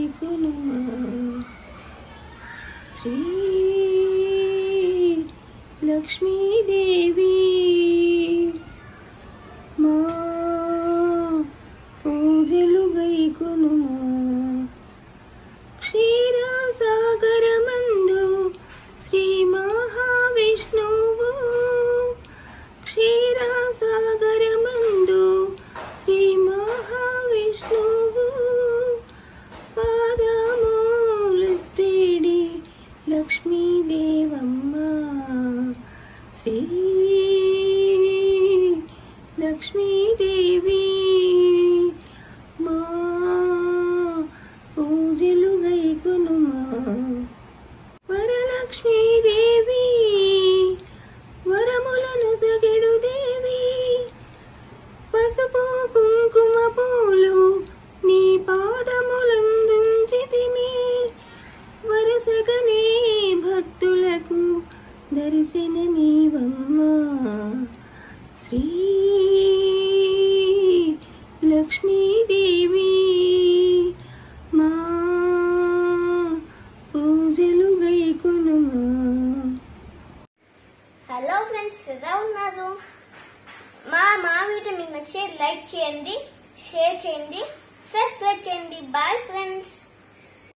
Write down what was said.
గైకొనుమా శ్రీ లక్ష్మీదేవి మా పూజలు గైకొనుమా క్షీరసాగరమందు శ్రీ మహావిష్ణువు క్షీరసాగరమందు శ్రీ మహావిష్ణువు పాదములెత్తేడి లక్ష్మీదేవమ్మ శ్రీ లక్ష్మీదేవి మా పూజలు గైకొనుమా వరలక్ష్మీదేవి వరములను సగెడు దేవి పసుపు కుంకుమ పూలు నీ పాదములందుంచితిమి వరుసగనే భక్తులకు దర్శనమీవమ్మా శ్రీ లక్ష్మీదేవి మా పూజలు గైకొనుమా. హలో ఫ్రెండ్స్, ఎలా ఉన్నారు? మా వీడియో మీకు నచ్చితే లైక్ చేయండి, షేర్ చేయండి, సబ్స్క్రైబ్ చేయండి. Bye friends.